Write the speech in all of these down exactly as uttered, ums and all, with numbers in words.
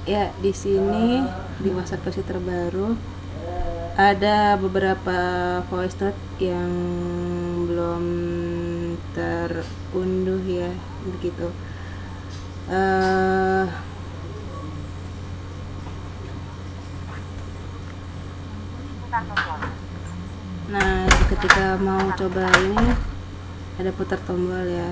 Ya, di sini di WhatsApp versi terbaru ada beberapa voice note yang belum terunduh ya, begitu. Uh, nah, ketika mau coba ini ada putar tombol ya.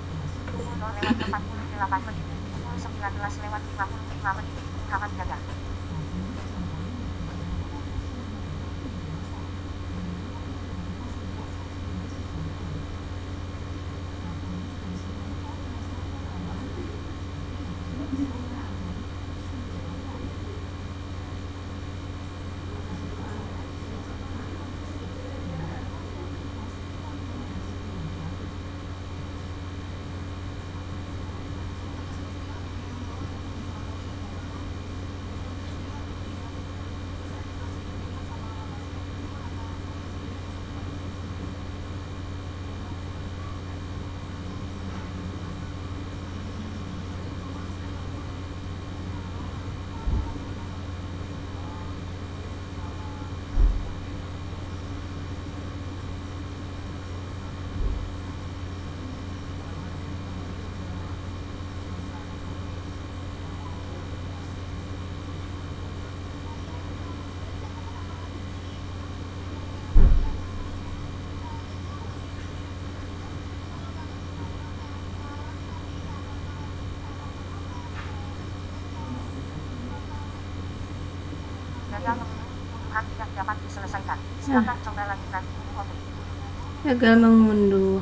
Tidak dapat diselesaikan. Silakan coba lagi nanti. Gagal mengunduh.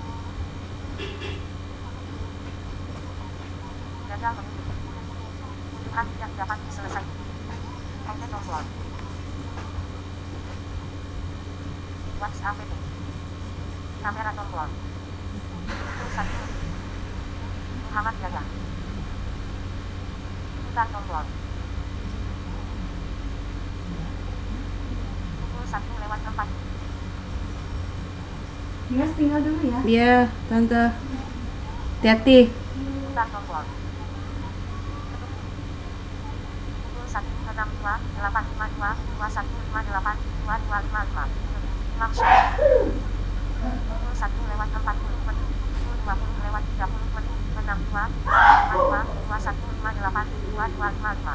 Gagal mengunduh. Unduhan tidak dapat diselesaikan. Enter tombol. WhatsApp. Kamera tombol. satu. Muhammad Gaga. Putar tombol. satu lewat empat. Yes, tinggal dulu ya. Iya, tante. Hati-hati. Putar tombol. Pukul satu enam dua delapan lima dua dua satu lima delapan dua dua lima lima. Langsung. Pukul satu lewat empat puluh menit. Pukul dua puluh lewat tiga puluh menit. enam dua lima dua dua satu lima delapan dua dua lima lima.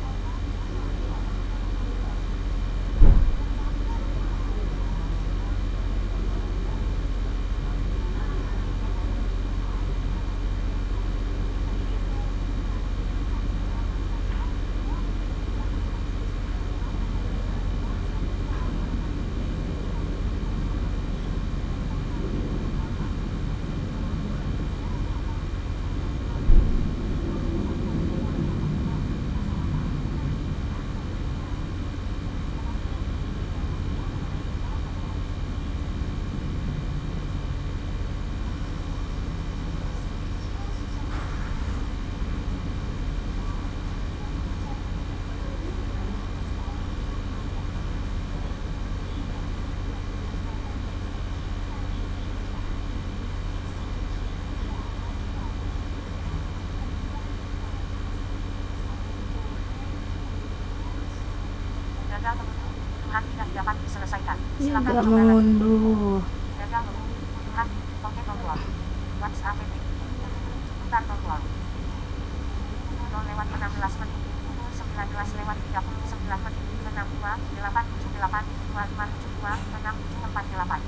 Gagal mengunduh. Unduhan tidak dapat diselesaikan. Silakan Tidak coba lagi. mengunduh. Gagal mengunduh. Unduhan. Oke tombol. WhatsApp. Putar tombol. nol lewat enam belas menit. sembilan belas lewat tiga puluh sembilan menit. enam dua delapan tujuh delapan dua lima tujuh dua enam tujuh empat delapan.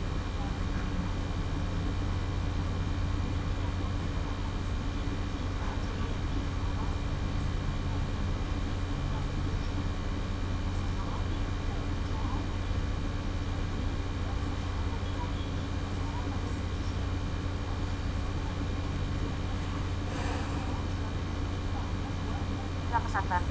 Tidak pesan baru.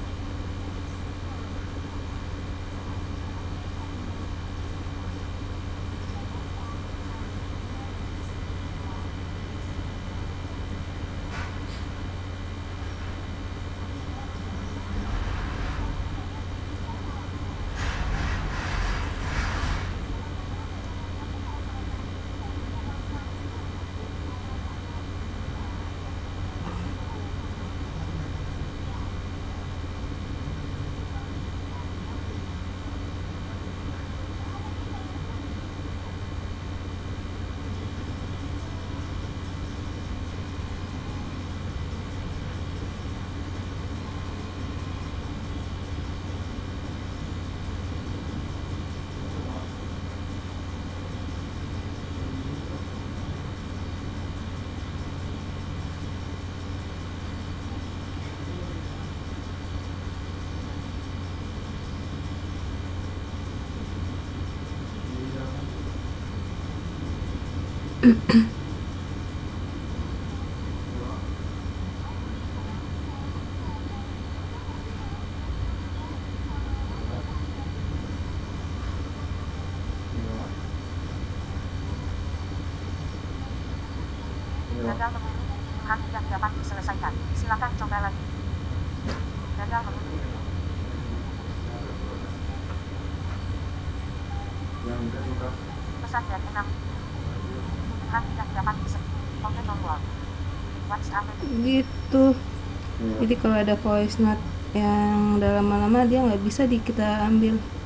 Gagal mengunduh. Tuhan tidak dapat diselesaikan. Silakan coba lagi. Gagal mengunduh. Pesan dari enam. Tuhan tidak dapat diselesaikan. Oke tombol. WhatsApp. Gitu. Jadi kalau ada voice note yang udah lama-lama dia nggak bisa di kita ambil.